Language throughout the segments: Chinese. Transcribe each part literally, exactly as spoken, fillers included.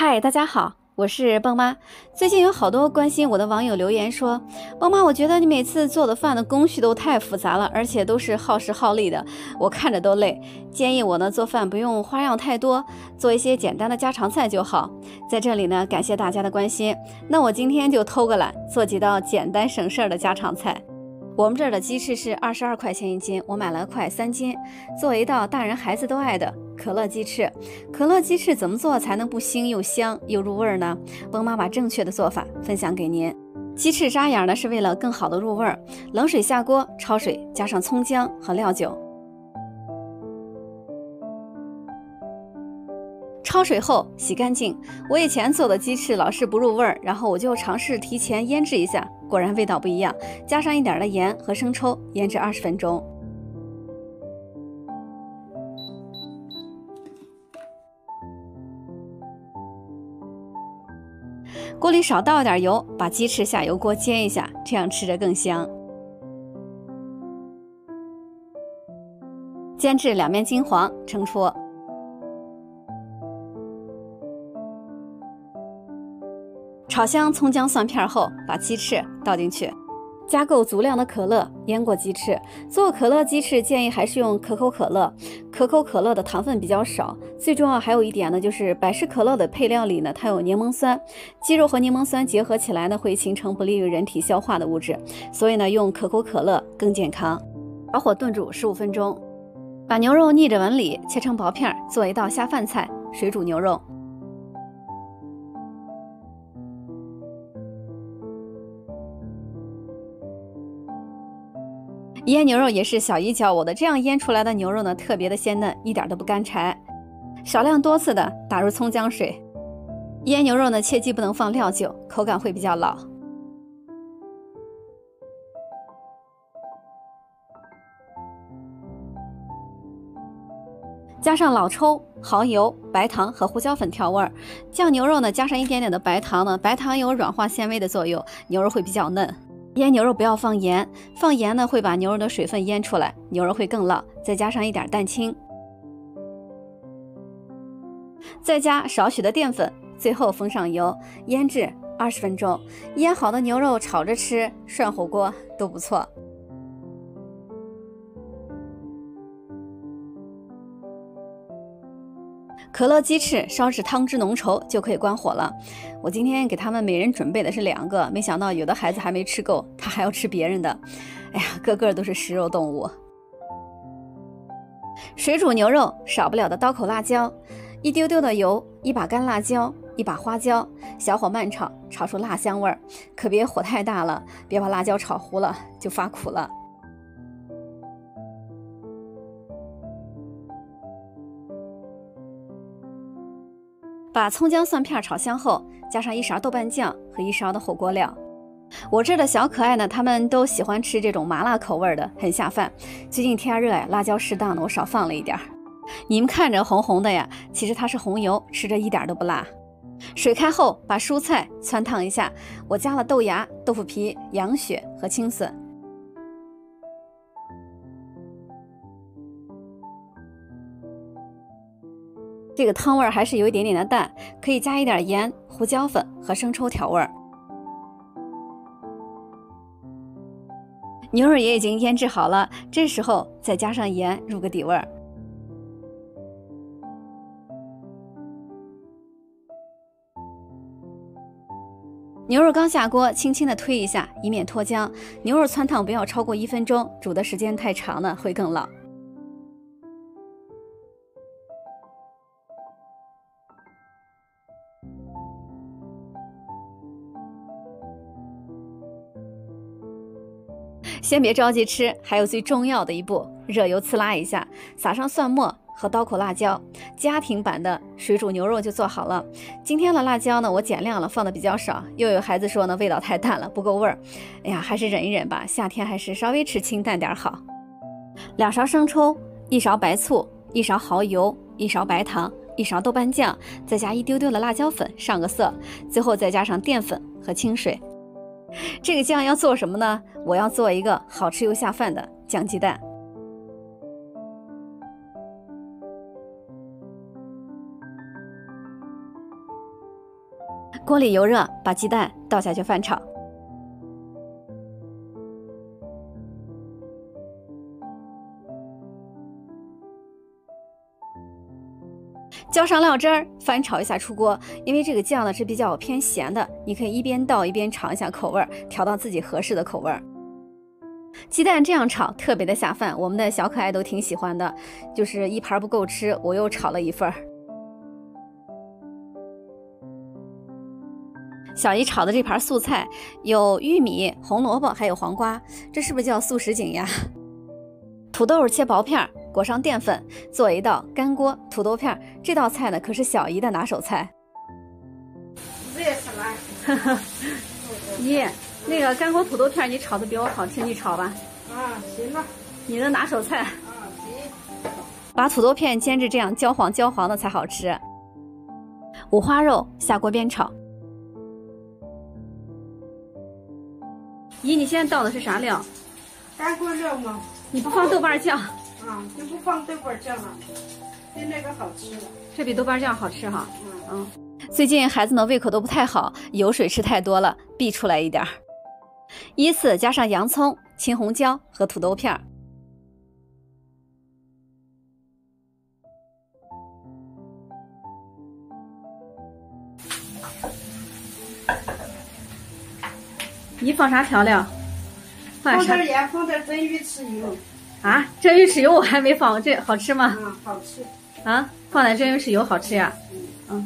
嗨，大家好，我是蹦妈。最近有好多关心我的网友留言说，蹦妈，我觉得你每次做的饭的工序都太复杂了，而且都是耗时耗力的，我看着都累。建议我呢做饭不用花样太多，做一些简单的家常菜就好。在这里呢，感谢大家的关心。那我今天就偷个懒，做几道简单省事儿的家常菜。我们这儿的鸡翅是二十二块钱一斤，我买了快三斤，做一道大人孩子都爱的可乐鸡翅。可乐鸡翅怎么做才能不腥又香又入味呢？蹦妈把正确的做法分享给您。鸡翅扎眼呢是为了更好的入味，冷水下锅焯水，加上葱姜和料酒。焯水后洗干净。我以前做的鸡翅老是不入味儿，然后我就尝试提前腌制一下，果然味道不一样。加上一点的盐和生抽，腌制二十分钟。锅里少倒一点油，把鸡翅下油锅煎一下，这样吃着更香。煎至两面金黄，盛出。炒香葱姜蒜片后，把鸡翅倒进去，加够足量的可乐，腌过鸡翅。做可乐鸡翅建议还是用可口可乐，可口可乐的糖分比较少。最重要还有一点呢，就是百事可乐的配料里呢，它有柠檬酸，鸡肉和柠檬酸结合起来呢，会形成不利于人体消化的物质，所以呢，用可口可乐更健康。小火炖煮十五分钟，把牛肉逆着纹理切成薄片，做一道下饭菜——水煮牛肉。腌牛肉也是小姨教我的，这样腌出来的牛肉呢，特别的鲜嫩，一点都不干柴。少量多次的打入葱姜水。腌牛肉呢，切记不能放料酒，口感会比较老。加上老抽、蚝油、白糖和胡椒粉调味儿。酱牛肉呢，加上一点点的白糖呢，白糖有软化纤维的作用，牛肉会比较嫩。腌牛肉不要放盐，放盐呢会把牛肉的水分腌出来，牛肉会更老。再加上一点蛋清，再加少许的淀粉，最后封上油，腌制二十分钟。腌好的牛肉炒着吃，涮火锅都不错。可乐鸡翅烧至汤汁浓稠就可以关火了。我今天给他们每人准备的是两个，没想到有的孩子还没吃够，他还要吃别人的。哎呀，个个都是食肉动物。水煮牛肉少不了的刀口辣椒，一丢丢的油，一把干辣椒，一把花椒，小火慢炒，炒出辣香味儿，可别火太大了，别把辣椒炒糊了，就发苦了。把葱姜蒜片炒香后，加上一勺豆瓣酱和一勺的火锅料。我这儿的小可爱呢，他们都喜欢吃这种麻辣口味的，很下饭。最近天热呀，辣椒适当的，我少放了一点。你们看着红红的呀，其实它是红油，吃着一点都不辣。水开后，把蔬菜汆烫一下，我加了豆芽、豆腐皮、羊血和青笋。这个汤味还是有一点点的淡，可以加一点盐、胡椒粉和生抽调味儿。牛肉也已经腌制好了，这时候再加上盐入个底味儿。牛肉刚下锅，轻轻的推一下，以免脱浆。牛肉汆烫不要超过一分钟，煮的时间太长了会更老。先别着急吃，还有最重要的一步，热油呲啦一下，撒上蒜末和刀口辣椒，家庭版的水煮牛肉就做好了。今天的辣椒呢，我减量了，放的比较少。又有孩子说呢，味道太淡了，不够味儿。哎呀，还是忍一忍吧，夏天还是稍微吃清淡点好。两勺生抽，一勺白醋，一勺蚝油，一勺白糖，一勺豆瓣酱，再加一丢丢的辣椒粉上个色，最后再加上淀粉和清水。这个酱要做什么呢？我要做一个好吃又下饭的酱鸡蛋。 锅里油热，把鸡蛋倒下去翻炒。浇上料汁儿，翻炒一下出锅。因为这个酱呢是比较偏咸的，你可以一边倒一边尝一下口味儿，调到自己合适的口味儿。鸡蛋这样炒特别的下饭，我们的小可爱都挺喜欢的。就是一盘不够吃，我又炒了一份儿。小姨炒的这盘素菜有玉米、红萝卜，还有黄瓜，这是不是叫素什锦呀？土豆切薄片，裹上淀粉，做一道干锅土豆片。这道菜呢，可是小姨的拿手菜。 热死了！ 姨，那个干锅土豆片你炒的比我好吃，你炒吧。 啊，行了。 你的拿手菜。 啊，行。 把土豆片煎至这样焦黄焦黄的才好吃。五花肉下锅煸炒。姨，你现在倒的是啥料？ 干锅料吗？ 你不放豆瓣酱？ 啊，就不放豆瓣酱了，比那个好吃了。 这比豆瓣酱好吃哈。 嗯嗯。最近孩子们胃口都不太好，油水吃太多了，逼出来一点儿。依次加上洋葱、青红椒和土豆片儿。你放啥调料？ 放点盐，放点蒸鱼豉油。 啊，蒸鱼豉油我还没放，这好吃吗？ 嗯，好吃。 啊，放点蒸鱼豉油好吃呀。嗯。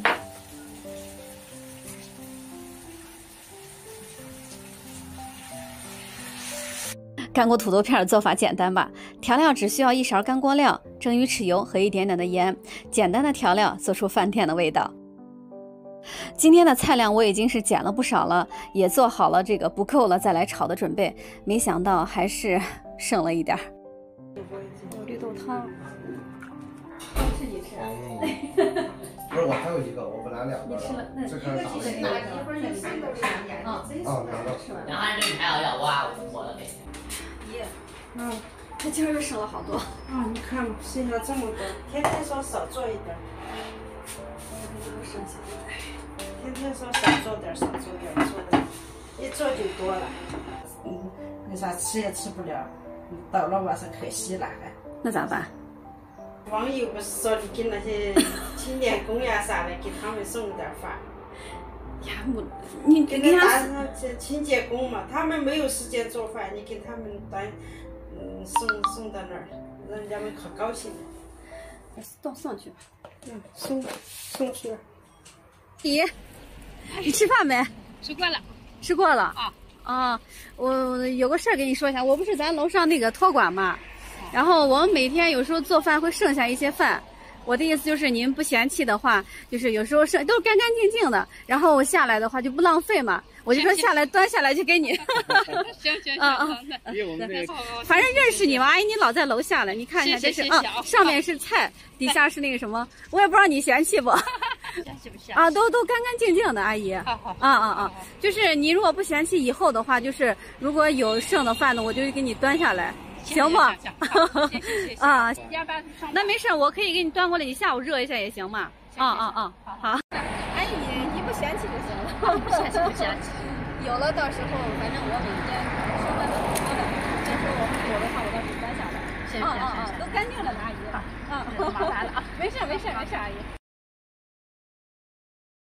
干锅土豆片做法简单吧？调料只需要一勺干锅料、蒸鱼豉油和一点点的盐，简单的调料做出饭店的味道。今天的菜量我已经是减了不少了，也做好了这个不够了再来炒的准备，没想到还是剩了一点儿。有绿豆汤，都是你吃啊？ 不是，我还有一个，我本来两个。 你吃了，那这开始打了一个。 一会儿就送到两眼， 啊，拿到。 然后这你还要要挖我的给。 爷，嗯，他今儿又剩了好多。 啊，你看嘛，剩了这么多，天天说少做一点。 都剩下了。 天天说少做点，少做点，做的一做就多了。嗯，为啥吃也吃不了，到了晚上可惜了。 那咋办？ 网友不是说你给那些清洁工呀啥的，给他们送点饭。 呀，我你给他打上清洁工嘛，他们没有时间做饭，你给他们端，嗯，送送到那儿，人家们可高兴了。 倒上去吧。 嗯，送送去了。 姨，你吃饭没？ 吃过了。 吃过了。 啊啊，我有个事儿跟你说一下，我不是咱楼上那个托管嘛，然后我们每天有时候做饭会剩下一些饭。我的意思就是您不嫌弃的话，就是有时候剩都是干干净净的，然后我下来的话就不浪费嘛，我就说下来端下来就给你。 行行行， 啊啊，反正认识你嘛，阿姨你老在楼下了，你看一下这是啊，上面是菜，底下是那个什么，我也不知道你嫌弃不？ 嫌弃不嫌？ 啊，都都干干净净的，阿姨。 好好。 啊啊啊！就是你如果不嫌弃，以后的话，就是如果有剩的饭呢，我就给你端下来。行吗？啊，那没事，我可以给你端过来，你下午热一下也行嘛。啊啊啊，好。阿姨，你你不嫌弃就行了， 不嫌弃不嫌弃。 有了，到时候反正我每天收饭都挺多的，到时候我们有的话，我到时候端下来。 行行行， 都干净了，阿姨。 啊，麻烦了啊。 没事没事没事，阿姨。